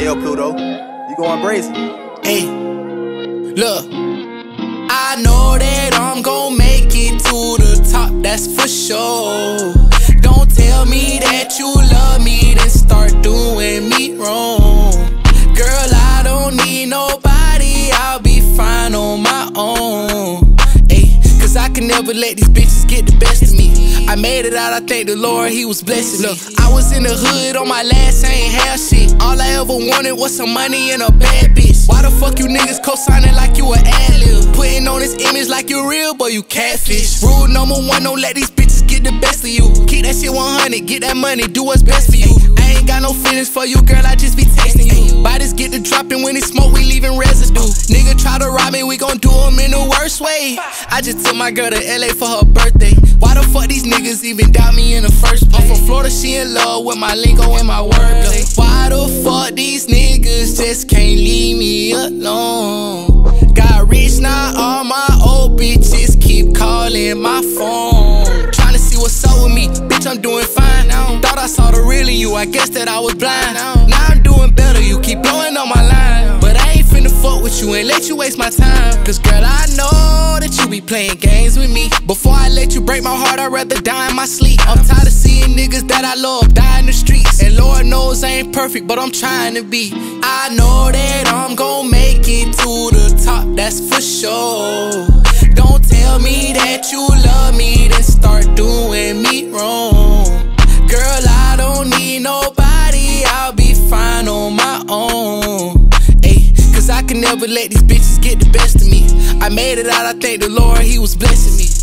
tell, Pluto. You going Brazy. Hey, look, I know that I'm gon' make it to the top, that's for sure. Don't tell me that you love me, then start doing me wrong. Girl, I don't need nobody, I'll be fine on my own. Ay, cause I can never let these bitches get the best of me. I made it out, I thank the Lord, he was blessing me. Look, I was in the hood on my last, I ain't have shit. All I ever wanted was some money and a bad bitch. Why the fuck you niggas co-signing like you an ad-lib? Putting on this image like you real, but you catfish. Rule number one, don't let these bitches get the best of you. Keep that shit 100, get that money, do what's best for you. I ain't got no feelings for you, girl, I just be texting you. Bodies get to dropping, when it smoke, we leaving residue. Nigga try to rob me, we gon' do him in the worst way. I just took my girl to LA for her birthday. Why the fuck these niggas even doubt me in the first place? I'm from Florida, she in love with my lingo and my wordplay. Why the fuck these niggas just can't leave me alone? Got rich, now all my old bitches keep calling my phone. Tryna see what's up with me, bitch, I'm doing fine now. Thought I saw the real in you, I guess that I was blind. Now I'm doing better, you keep blowing on my line. But I ain't finna fuck with you and let you waste my time. Cause girl, I know that you be playing games with me. Before I let you break my heart, I'd rather die in my sleep. I'm tired of seeing niggas that I love die in the streets. And Lord knows I ain't perfect, but I'm trying to be. I know that I'm gon' make it to the top, that's for sure. Don't tell me that you love me, then start doing me wrong. Girl, I don't need nobody, I'll be fine on my own. Ay, cause I can never let these bitches get the best of me. I made it out, I thank the Lord, he was blessing me.